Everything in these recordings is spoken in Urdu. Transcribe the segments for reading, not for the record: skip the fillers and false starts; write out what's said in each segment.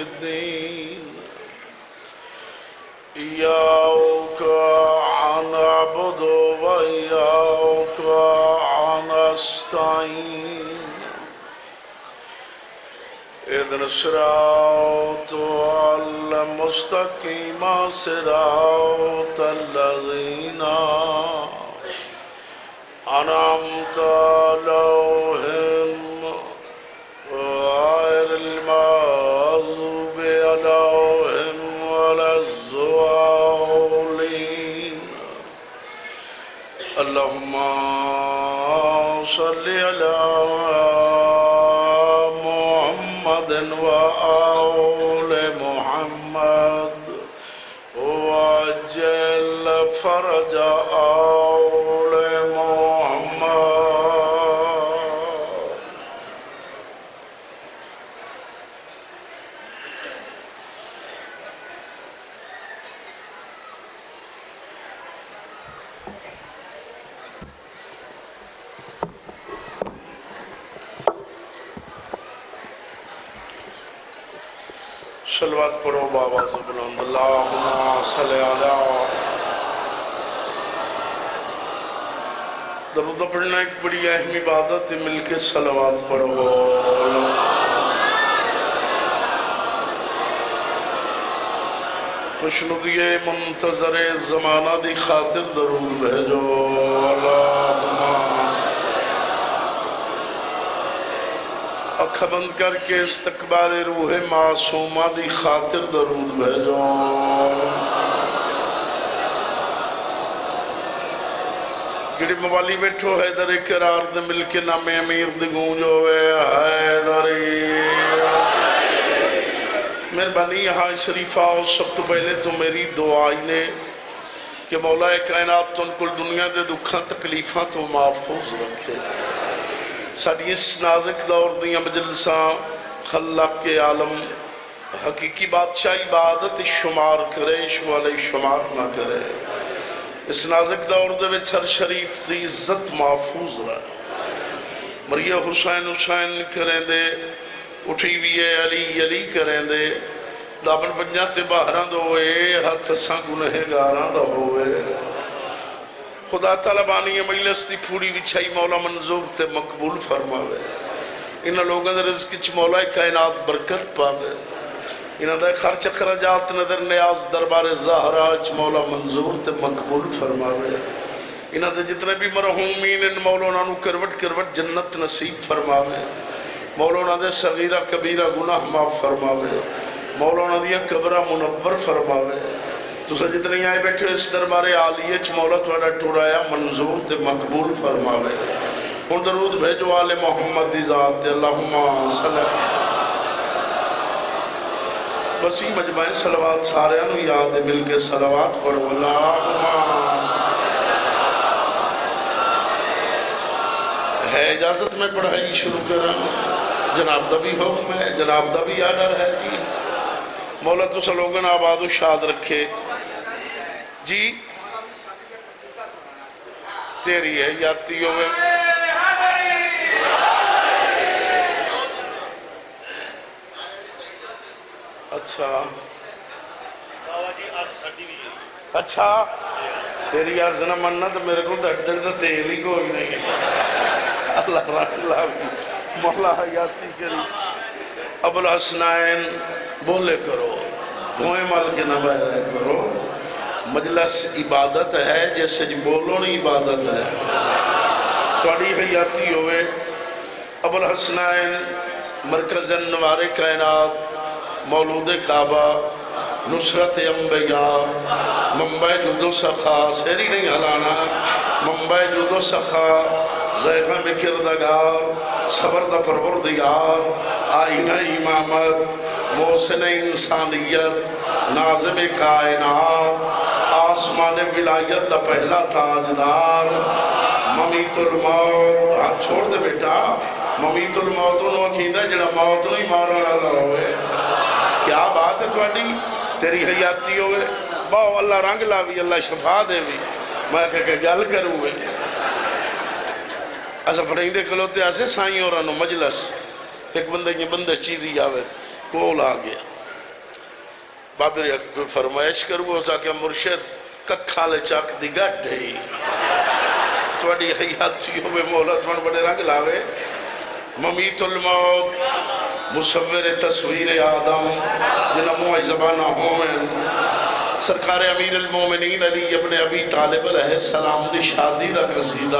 الدين إياك نعبد وإياك نستعين اهدنا الصراط المستقيم صراط الذين أنعمت عليهم غير المغضوب عليهم ولا الضالين اللهم صل على محمد وآل محمد وعجل فرج آل محمد. صلوات پڑھو بآواز بلند اللہم صلی علی. درود پڑھنا ایک بڑی اہم عبادت ہے، مل کے صلوات پڑھو. خوشنودی منتظر زمانہ دی خاطر درود بھیجو. اللہم اکھا بند کر کے استقبال روح معصومہ دی خاطر درود بھیجو. جڑی موالی بیٹھو حیدر اقرار دے مل کے نام امیر دی گونجو ہے حیدری. مہربانی یہاں شریفہ اور سب تو پہلے تو میری دعائی نے کہ مولا کائنات تو ان کل دنیا دے دکھاں تکلیفاں تو محفوظ رکھے. ساڑھی اس نازک دور دیا مجلساں خلاق کے عالم حقیقی بادشاہ عبادت شمار کرے شوالے شمار نہ کرے. اس نازک دور دے وچ ہر شریف دی عزت محفوظ رہے. مریہ حسین حسین کریں دے اٹھی ویے علی علی کریں دے دامن بنجاتے باہران دوئے ہاتھ ساں گنہ گاران دوئے. خدا تعالیٰ بانی مجلس دی پھوڑی وچھائی مولا منظور تے مقبول فرماوے. انہا لوگوں دے رزق چھ مولا کائنات برکت پاوے. انہا دے خرچ خرجات نظر نیاز دربار زہرہ چھ مولا منظور تے مقبول فرماوے. انہا دے جتنے بھی مرحومین ان مولانا نو کروٹ کروٹ جنت نصیب فرماوے. مولانا دے صغیرہ کبیرہ گناہ معاف فرماوے. مولانا دیا قبرہ منور فرماوے. تو سا جتنی آئے بیٹھے اس دربار عالیہ چھ مولا توڑا ٹوڑایا منظور تے مقبول فرماوے. ان درود بھیجو آل محمد دی ذات اللہم صلی اللہ. وسیع مجمع صلوات سارے انو یاد مل کے صلوات پڑھو. اللہم ہے اجازت میں پڑھائی شروع کریں. جناب دا بھی حکم ہے، جناب دا بھی آڈر ہے. جی مولا تو سلوگن آباد و شاد رکھے. جی تیری ہے یاتیوں میں اچھا تیری عرض نہ مننا تو میرے کو دھڑ تیل ہی کوئی نہیں. اللہ اللہ مولا حیاتی کری. ابو الحسنین بولے کرو دھوئے مال کے نہ بہرے کرو. مجلس عبادت ہے جیسے جی بولو نہیں عبادت ہے. توڑی حیاتی ہوئے ابو الحسنین مرکز انوار کائنات مولود کعبہ نصرت انبیاء منبع جود و سخا سیری نہیں ہلانا منبع جود و سخا زیغہ میں کردگار صبر دا پروردگار آئینہ امامت محسن انسانیت ناظم کائنات آسمان ولایت دا پہلا تاجدار ممیت الموت. ہاتھ چھوڑ دے بیٹا. ممیت الموت انہوں اکھیندہ جڑا موت نہیں مارا اللہ ہوئے. کیا بات ہے توڑی تیری حیاتی ہوئے. باو اللہ رنگ لاوی اللہ شفا دے بھی. میں کہہ گل کروئے ایسا پڑھیں دے کھلوتے ایسے سائیں اور انو مجلس ایک بندے یہ بندے چیزی آوے کول آ گیا بابر یا کوئی فرمائش کرو ہو سکے مرشد ککھالے چاک دی گھٹ ہے توڑی حیاتی ہوئے مولت من بڑے رنگ لاوے ممیت الموت مصور تصویر آدم جنمو زبانہ ہومن سرکار امیر المومنین علی ابن ابی طالب علیہ السلام دی شادی دا قصیدہ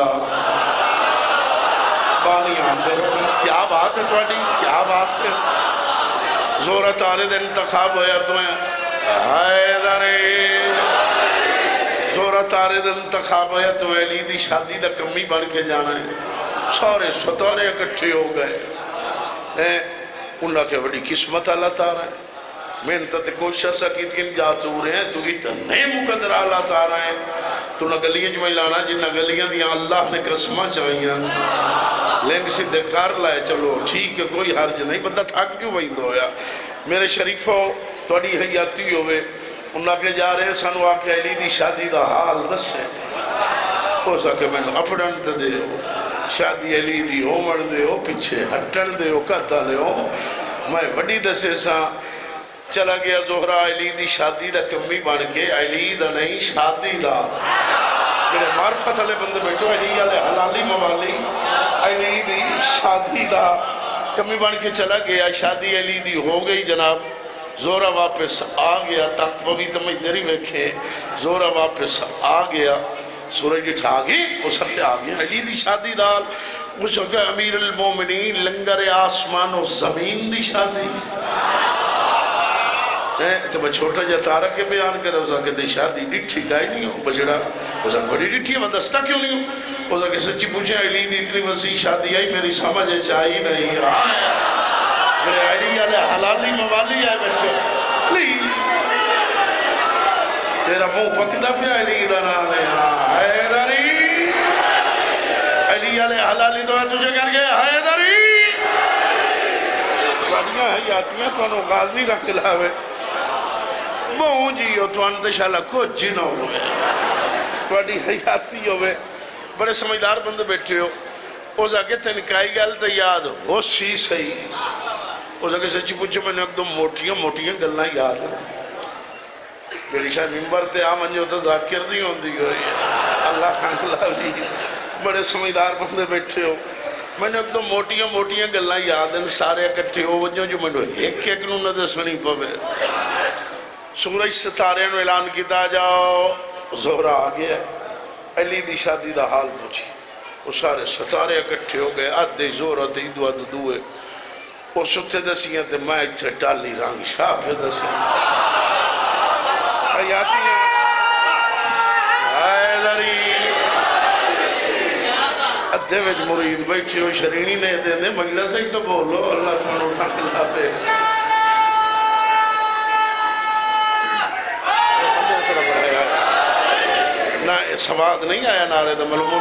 بانی آندے حکمت کیا بات ہے توڑی کیا بات ہے زورہ تارد انتخاب ہویا تمہیں حیدری زورہ تارد انتخاب ہویا تمہیں علی دی شادی دا کمی بن کے جانا ہے سارے ستارے اکٹھے ہو گئے انہاں کے بڑی قسمت اللہ تعالیٰ ہے محنت تے کوشش سکیت کن جاتو رہے ہیں تو اتنے مقدر اللہ تعالیٰ ہے تو نہ گلیاں جو میں لانا جنہ گلیاں دیا اللہ نے قسمہ چاہیاں لینگ سے دکار لائے چلو ٹھیک ہے کوئی حرج نہیں بندہ تھاک جو بہن ہویا میرے شریفوں توڑی حیاتی ہوئے انہاں کے جا رہے ہیں سنو آکے علی دی شادی دا حال دس ہے ہو سکے میں اپڑن تے دے ہو شادی علی دی ہومن دے ہو پچھے ہٹن دے ہو کہتا لے ہو میں وڈی دسے سا چلا گیا زہرہ علی دی شادی دا کمی بن کے علی دا نہیں شادی دا میرے معرفت علی بندے بیٹھو علی علی حلالی موالی علی دی شادی دا کمی بن کے چلا گیا شادی علی دی ہو گئی جناب زہرہ واپس آ گیا تک پوی تمہیں دری ویکھے زہرہ واپس آ گیا سورج اٹھا گئی وہ سب آ گیا علی دی شادی دال وہ سکے امیر المومنین لنگر آسمان و زمین دی شادی تو میں چھوٹا جا تارہ کے بیان کر رہا کہ دی شادی ڈٹھی گائی نہیں ہو بجڑا وہ سب بڑی ڈٹھی ہے وہ دستہ کیوں نہیں ہو وہ سب سچی پوچھیں علی دی اتنی وسیع شادی آئی میری سمجھ چاہی نہیں میرے علی علیہ حلالی موالی آئے بچے لی تیرا منہ پکتا پیا علی دا نام ہے حیدری علی علیہ حلالی تو ہے تجھے کر گئے حیدری بڑیاں حیاتیاں تو انہوں غازی رکھ لاوے بہوں جی ہو تو انتشالہ کچھ جنہ ہوئے بڑی حیاتی ہوئے بڑے سمجھدار بندے بیٹھے ہو او جاکے تنکائی گل تو یاد ہو سی صحیح او جاکے سچی پوچھو میں نے ایک دو موٹیاں گلنا یاد ہے میری شاہ ممبر تے آمن جو تو ذاکر نہیں ہوندی ہوئی اللہ خانلہ بھی بڑے سمجھدار بندے بیٹھے ہو میں نے ایک دو موٹیاں گلنا یاد ہیں سارے اکٹھے ہو وجہ جو میں نے ایک نو نہ سنی پوے سورج ستارے نو اعلان کیتا جاؤ زہرہ آگیا علی دی شادی دا حال پوچھی وہ سارے ستارے اکٹھے ہو گئے آدھے زہرہ تے دو دوئے وہ ستے دسیاں تے میں اتھے ٹالی رنگ شاہ پہ دسیاں حیاتی ہیں حیدری ادھے ویج مرید بیٹھی ہو شرینی نے دے دے مجلس ایک تو بولو اللہ تمہیں اٹھا اللہ پہ نہ سواد نہیں آیا نعرے دا معلوم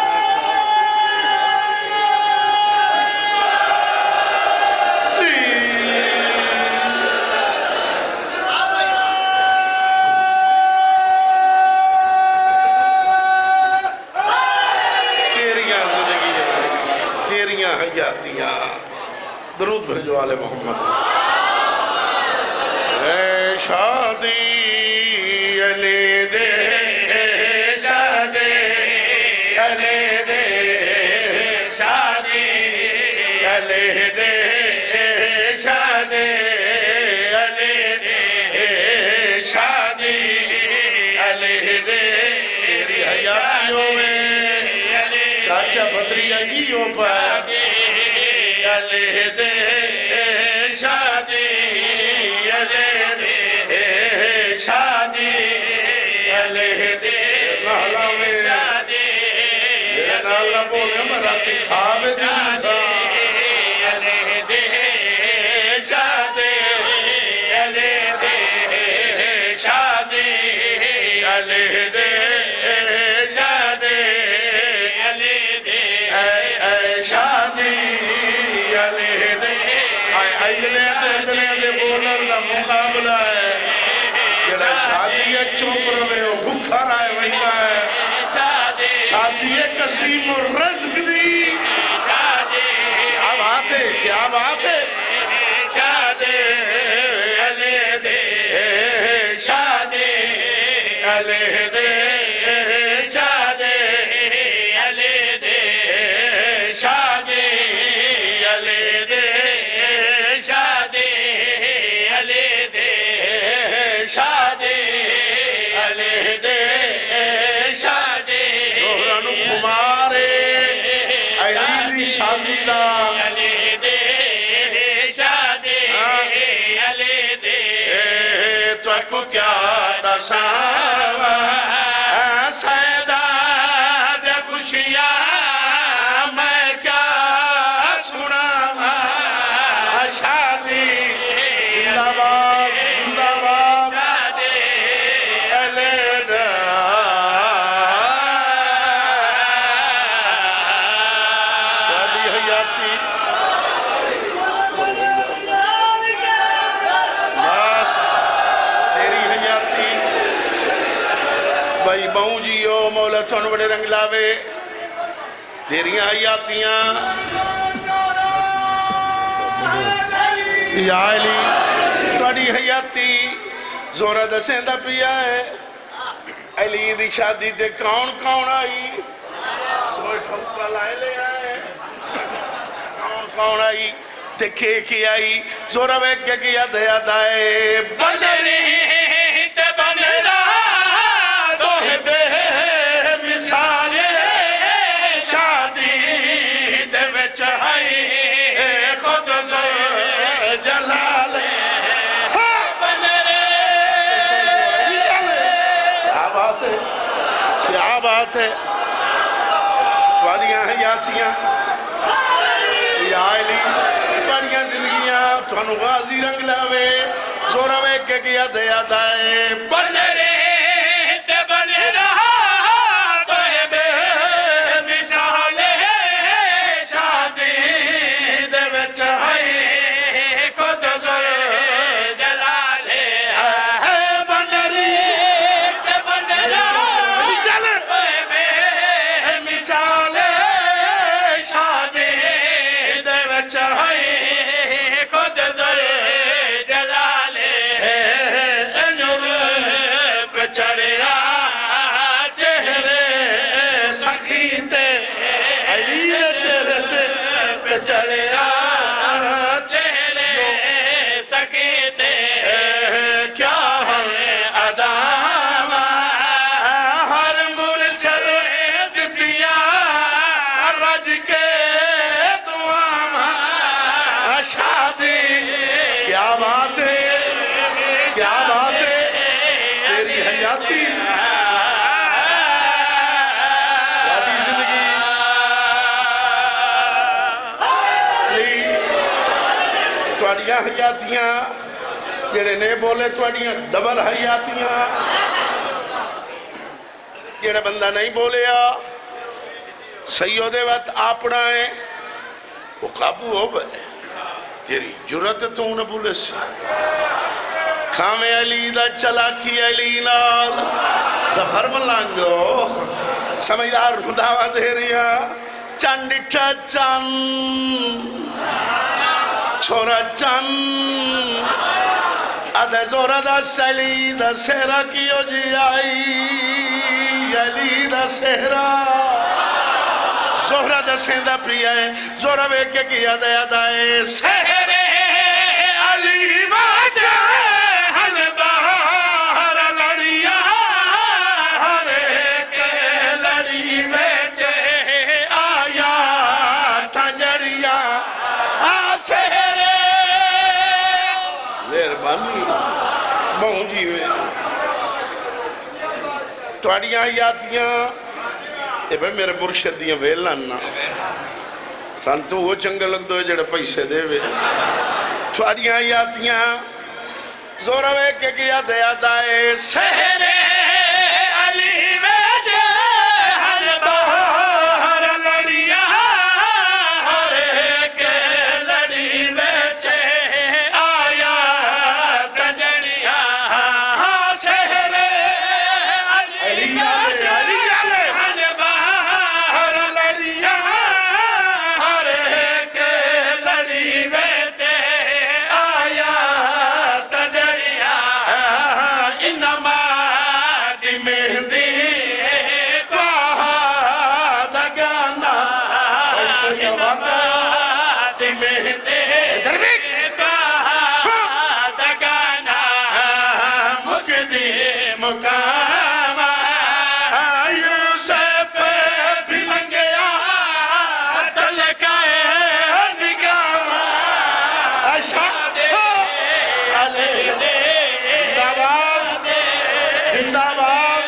تیریاں حیاتیاں درود بھیجو آل محمد اے شادی علی دے چاچا بطری اگیوں پر علیہ دے شادی علیہ دے شادی علیہ دے نالا میں میرے نالا بولے مراتی خواب جنسا علیہ دے شادی علیہ دے شادی علیہ دے مقابلہ ہے جڑا شادی چوپ روے ہو بھکھا رائے وہیدہ ہے شادی قسیم الرزق دی کیا بات ہے کیا بات ہے شادی علی دے دے شادی علی دے شادی علی دے شادی زہرہ نو خمارے علی دی شادی دا علی دے شادی علی دے تو کو کیا دساواں سیدہ دے خوشیاں میں کیا سناواں شادی زندہ باد زندہ باد شادی علی دے شادی حیاتی بس تیری حیاتی بھائی بہوں جیو مولا تھون بڑے رنگ لاوے تیری حیاتیاں یا علی توڑی حیاتی زورہ دسیں دا پیا ہے علی دی شادی تے کون کون آئی کوئی ٹھوکا لائے لے آئے کون کون آئی تے کی آئی زورہ ویک کے کیا دیا دائے بن رہی تے بن رہا دوہ بے مثال شادی دے وچ آئی خود زر جلال بن رہی کیا بات ہے کیا بات ہے توڑیاں حیاتیاں یا علی توڑیاں زندگیاں تھانو غازی رنگ لاوے زورہ ویک کے کیا دیا دائے بن رہے تے بن رہا توہ بے مثال شادی دے وچ آئی خود زر جلال بن رہی تے بن رہا توہ بے مثال شادی دے وچ آئی خود زر جلال نور پہ چڑھیا چہرے سخی تے علی دے چہرے پہ چڑھیا چہرے سخی تے کیا ہے ادامہ ہر مرسل دیا رج کے دعامہ شادی کیا بات ہے کیا بات ہے تیری حیاتی شادی زندگی علی توڑیاں حیاتیاں جڑے نے بولے توڑیاں ڈبل حیاتیاں جڑے بندہ نہیں بولیا سیدے وقت آپنا ہے وہ قابو ہو گئے تیری جرت تو نہ بولے سی کھامے علی دا چلا کی علی نال زفر ملانگو سمجھدار دعویٰ دے رہیا چند چند چھوڑا چند ادھے زورہ دا سلی دا سہرہ کیو جی آئی علی دا سہرہ زہرہ دا سیندہ پریا ہے زورہ ویک کے کیا دیا دائے سہرے علی واجہ ہل باہر لڑیا ہر ایک لڑی ویچے آیا تنجڑیا سہرے مہربانی بہوں جی میں توڑیاں یاتیاں اے بھائی میرے مرشد دیاں ویلنا سان تو وہ چنگا لگ دو جڑے پیسے دے وے توڑیاں یاتیاں زورہ ویک کے کیا دیا دائے سہرے علی ویجے ہر باہر لڑیا ہر ایک لڑی ویچے آیا تجڑیا سہرے علی ہر باہر لڑیا ہر ایک لڑی ویچے آیا تجڑیا انما مقام یوسف بھی لنگیا تلکائے نگام اشہد علیہ زندہ باد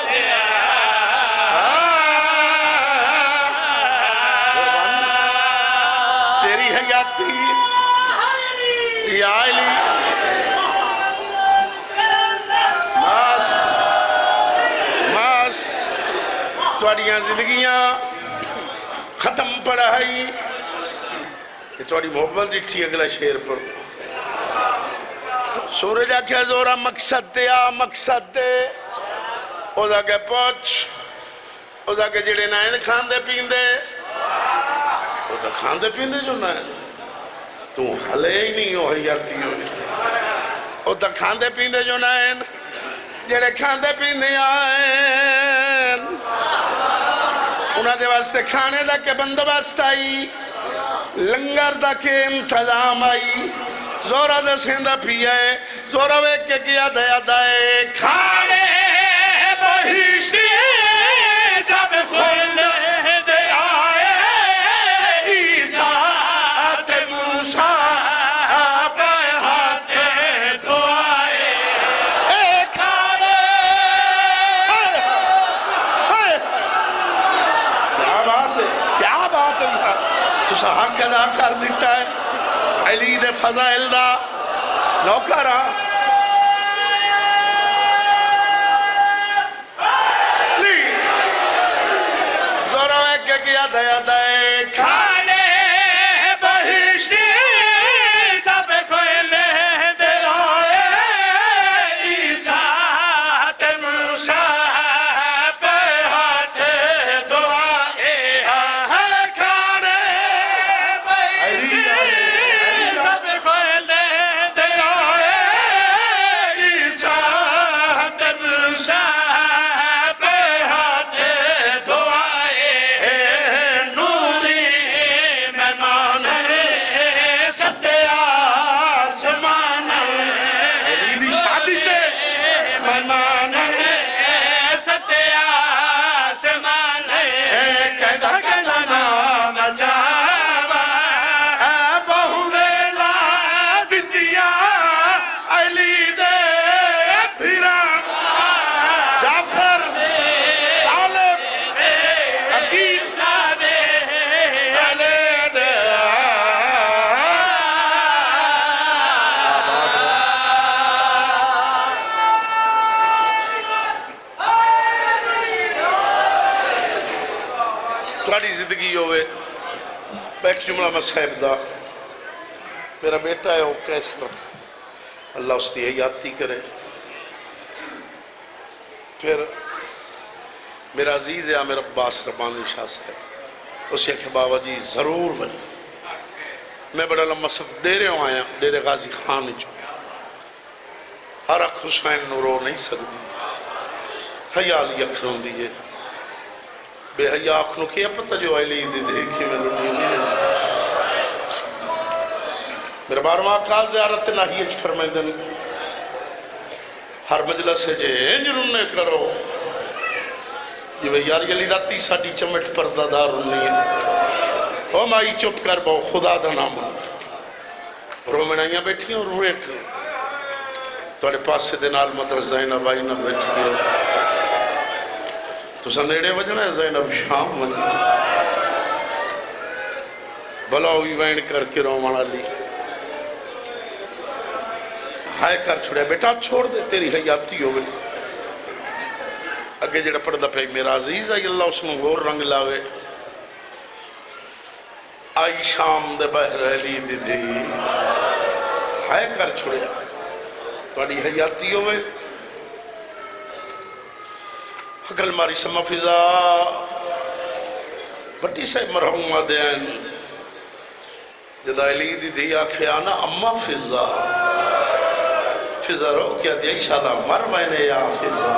تیری حیاتی یا علی تواڑیاں زندگیاں ختم پڑھائی یہ تواڑی محبت ڈٹھی اگلا شیر پر سورج آکھیا زورا مقصد دے آ مقصد دے او دا کے پوچھ او دا کے جڑے نائن کھاندے پیندے او دا کھاندے پیندے جو نائن تو حلے ہی نہیں ہو حیاتی ہوئی او دا کھاندے پیندے جو نائن جڑے کھاندے پیندے آئین انہاں دے واسطے کھانے دا کے بندوبست آئی لنگر دا کے انتظام آئی زورا دا سیندہ پیئے زورا ویک کے کیا دیا دائے کھانے بہشتی سب خلد دے آئے عیسیٰ آتے موسیٰ پائے ہاتھے دو آئے کھانے کیا بات ہے تو حق ادا کر دیتا ہے علی دے فضائل دا نوکرہ لی زوروے کے کیا دیا دائے کھانے بہشتی سب کھولے دے آئے عیسیٰ تے موسیٰ پہ ہاتھے دعائے کھانے بہشتی سب کھولے دے آئے عیسیٰ تے موسیٰ پہ ہاتھے دعائے نوری مہمان ستے آسمان عیدی شادی تے مہمان ستے آسمان کہدہ کہدہ نام جاوا بہو ویلا دتیا علی دے پھرا جعفر طالب عقیل علی دے تھوڑی زندگی ہوئے ایک جملہ مسائب دا میرا بیٹا ہے وہ کیسا اللہ اس کی حیاتی کرے پھر میرا عزیز ہے عامر عباس ربانی شاہ صاحب اسے کہ بابا جی ضرور بنی میں بڑا لمبا سب ڈیرے ہوں آیا ڈیرے غازی خان جو ہر اکھ حسین نورو نہیں سکتی حیالی اکھنوں دیئے بے حیا اکھنوں کیا پتہ جو علی دی دیکھی میں لٹی نہیں میرا بارماں کا زیارت ناہیج فرمیدن ہر مجلس ہے جے انجنوں نے کرو یہ وہ یار یلی راتی ساڑی چمٹ پردہ دار نہیں ہے او مائی چپ کر باؤ خدا دا نام رو منائیاں بیٹھی ہیں اور روئے کر توڑے پاس سے دنال مدر زینب آئی نہ بیٹھ گئے تو سندیڑے وجنا ہے زینب شام وجنا بھلا ہوئی وین کر کے رو مانا لی ہائے کر چھوڑے بیٹا چھوڑ دے تیری حیاتی ہو گئی اگے جڑا پڑھتا پہ میرا عزیز آئی اللہ اس میں غور رنگ لاوے آئی شام دے بہر علی دی دی ہائے کر چھوڑے بڑی حیاتی ہوئے اگل ماری سما فضا بٹی سے مرحوم دین جدا علی دی دی آکھے آنا اما فضا فضا رو کیا دیا شادہ مر بہنے یا فضا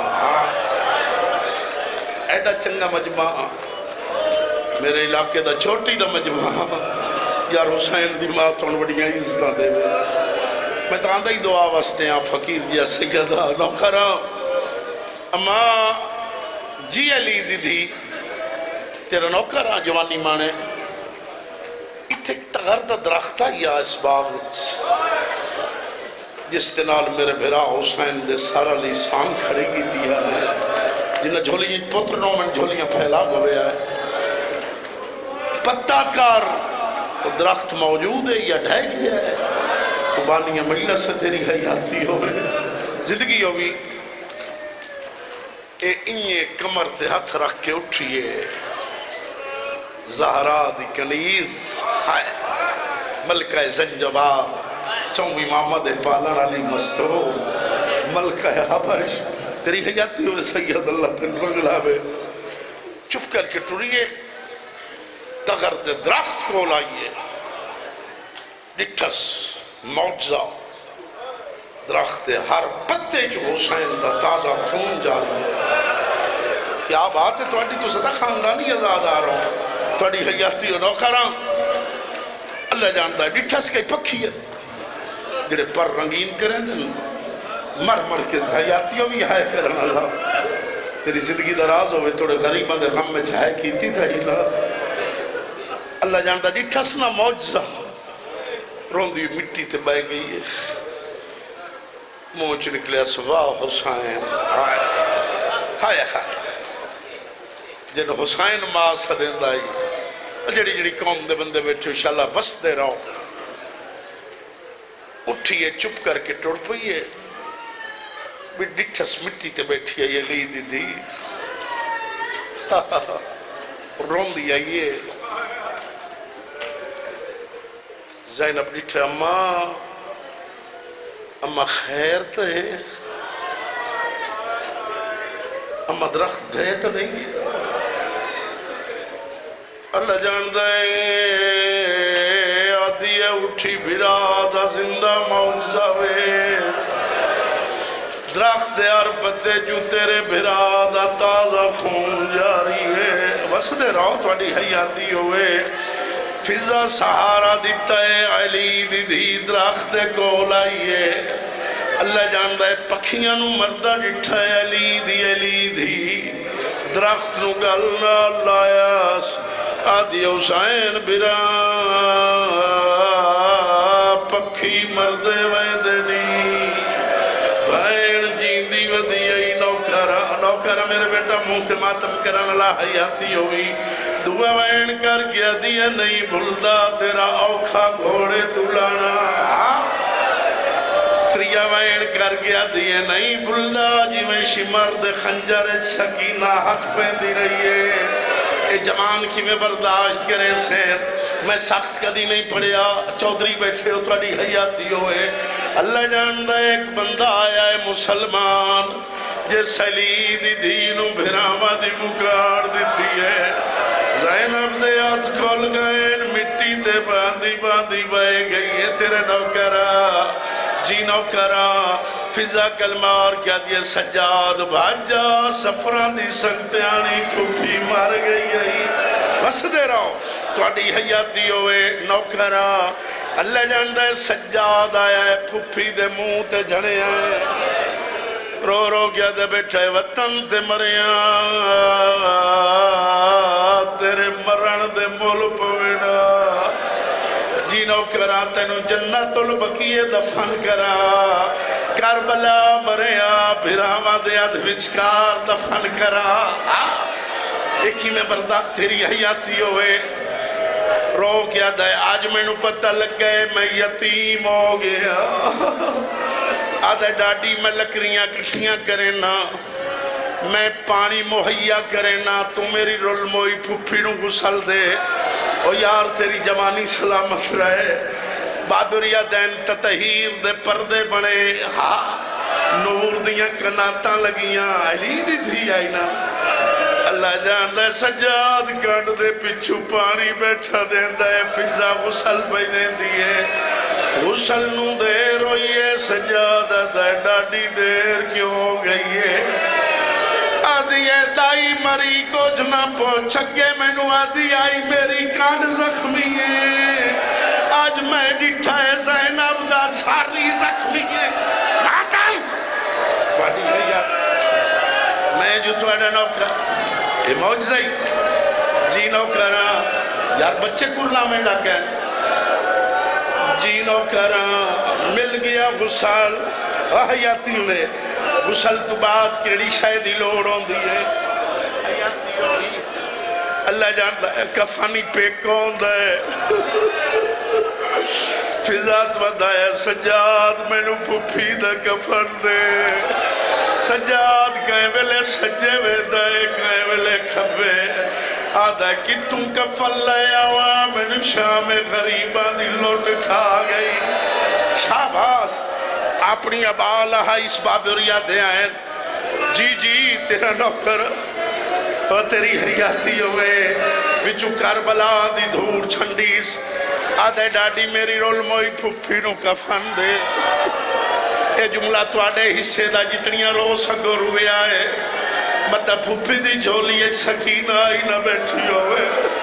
ایڈا چنگا مجمع میرے علاقے دا چھوٹی دا مجمع یار حسین دی ماتون بڑیاں عزتاں دے میں تاندہ ہی دعا واسطے ہیں فقیر جیا سیدہ نوکرہ اما جی علی دی دی تیرا نوکر آ جوانی مانے اتھے تغر دا درختہ یا اس باغ جس تنال میرے بھرا حسین دے سارا لیسان کھڑی کی دیا ہے جنہیں جھولی پترنوں میں جھولیاں پھیلا گوے ہے پتہ کار درخت موجود ہے یا ڈھائی گیا ہے قبانیاں مجلس سے تیری حیاتی ہوئے زندگی ہوگی اے انہیں کمر تے ہتھ رکھ کے اٹھئیے زہرا دی کنیز ہائے ملکہ زنجبا چون امامت پالن علی مستو ملکہ حبش تیری حیاتی ہوئے سید اللہ تن رنگلہ بے چپ کر کے ٹوریے تغر دے درخت کو لائیے ڈٹھس معجزہ درخت ہر پتے جو حسین دا تازہ خون جاری کیا بات ہے توڑی تو صدا خاندانی ازاد آ رہا ہوں توڑی حیاتی و نوکران اللہ جانتا ہے ڈٹھس کے پکھی ہے جڑے پر رنگین کریں دن مر مر کے حیاتیوں بھی ہے کرن اللہ تیری زندگی دراز ہوئے توڑے غریباں دے غم میں جائے کیتی تھا ہی اللہ جانتا ہے ڈٹھس نہ معجزہ روندی مٹی تے بائے گئی ہے موچ نکلے اسوا حسین ہائے خائے جن حسین ماں سدین دائی جڑی جڑی قوم دے بندے بیٹھے انشاءاللہ وس دے رہا ہوں اٹھئیے چپ کر کے ٹوڑ پئیے بھی ڈٹھس مٹی تے بیٹھی ہے یہ لی دی دی رون دیا یہ زینب ڈٹھے اماں خیر تو ہے اماں درخت گئے تو نہیں اللہ جان دائیں آدھی ہے اٹھی بھرادا زندہ معجزہ وے درخت دے اور پتے جو تیرے بھرادا تازہ خون جاری ہے وسدے راؤ توڑی حیاتی ہوئے فضا سہارا دیتا ہے علی دی دی درخت کو لائیے اللہ جاندہ ہے پکھیاں نو مردہ ڈٹھا ہے علی دی درخت نو گلنا لائیاس آدھی حسین برا پکھی مردے ویندنی بھائن جیندی ودیئی نوکرہ میرے بیٹا منہ تے ماتم کرن اللہ حیاتی ہوئی دعا وین کر گیا دیا نہیں بھلدا تیرا اوکھا گھوڑے تولانا تریا وین کر گیا دیا نہیں بھلدا جی میں شمرد خنجر سکینہ ہاتھ پہندی رہی ہے اے جوان کی میں برداشت کرے سے میں سخت کدی نہیں پڑیا چودری بیٹھے ہو توڑی حیاتی ہوئے اللہ جاندہ ایک بندہ آیا ہے مسلمان جے سلید دینوں بھراما دی مکار دیتی ہے زینب دے ہاتھ کھول گئے مٹی تے باندھی باندھی بائے گئی ہے تیرے نوکرہ جی نوکرہ فضا کلمار کیا دیئے سجاد بھاجا سفران دی سنگتیانی پھوپھی مار گئی ہے بس دے رہا تو اڈی حیاتی ہوئے نوکرہ اللہ جاندہ ہے سجاد آیا ہے پھوپھی دے منہ تے جھڑے آئے رو رو کیا دے بیٹھے وطن تے مریاں تیرے مرن دے مول پوینا جی نوکرہ تینو جنت البقیہ دفن کرا کربلا مریاں بھراما دے ادھوچکار دفن کرا ایکی میں بردہ تیری حیاتی ہوئے رو کیا دے آج میں نو پتہ لگ گئے میں یتیم ہو گیا آدھے ڈاڈی میں لکریاں کٹھیاں کریں نا میں پانی مہیا کریں نا تو میری رول موئی پھوپھی نو گسل دے او یار تیری جوانی سلامت رہے بادریا دین تطہیر دے پردے بنے نور دیاں کناتاں لگیاں علی دی دھی آئی نا اللہ جان دے سجاد گنڈ دے پچھو پانی بیٹھا دین دے فضا غسل پہ دین دیئے غسل نو دیر ہوئیے سجادہ دے ڈاڈی دیر کیوں ہو گئیے آدھی ہے دائی مری کو جنا پہنچکے میں نو آدھی آئی میری کان زخمی ہے آج میں ڈٹھا ہے زینب دا ساری زخمی ہے ماتم تھوڑا نوکر یہ موجزہ ہی جی نوکراں یار بچے کرنا میں لگ گئے جی نوکراں مل گیا غسل حیاتی انہیں غسل تو بعد کیڑی شاید ہی لوڑ ہوں دیئے حیاتی ہوئی اللہ جانتا ہے کفانی پہ کون دے فضات ودایا سجاد میں نو پپی دا کفن دے سجاد کہیں ویلے سجے وے دے کہیں ویلے کھبے آدھا کہ تم کفن لے آوا میں نو شام غریبان دی لوٹ کھا گئی شاباس اپنی ابال اس بابریا دے آئیں جی جی تیرا نوکر اور تیری حیاتی ہوئے وچو کربلا دی دھور چھنڈیس آدھے ڈاڈی میری رول موئی پھپی نو کفن دے اے جملہ تو آڈے حصے دا جتنیاں رو سکو روئے آئے مطا پھپی دی جھولی ایک سکینہ آئی نہ بیٹھی ہوئے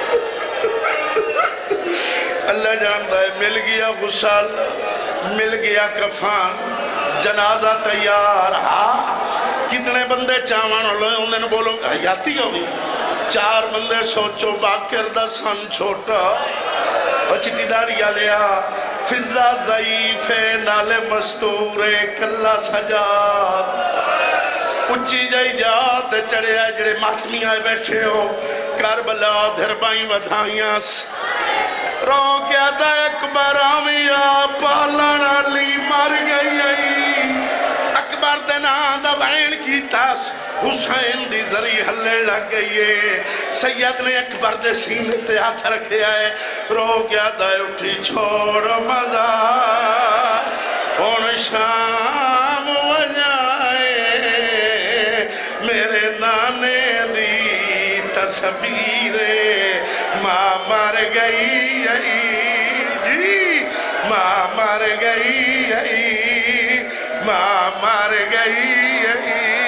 اللہ جانتا ہے مل گیا غسل مل گیا کفن جنازہ تیار ہاں کتنے بندے چاہوان ہو لئے انہیں بولوں حیاتی ہوئی 4 بندے سوچو باکر دا سن چھوٹا بچتی داریا لیا فضا ضعیف نالے مستورے کلا سجاد اچھی جائی جات چڑھے آئے جڑے ماتمی آئے بیٹھے ہو کربلا دھربائیں ودھائیاں رو کیا دا اکبر آمیا پالن علی مر گئی اکبر دینا دا وین کی تاس حسین دی ذری ہلے لگ گئی سید نے اکبر دے سینے تے ہاتھ رکھے آئے رو گیا دا اٹھی چھوڑ مزار ان شام وجائے میرے نانے دی تصویر ماں مر گئی جی ماں مر گئی ماں مر گئی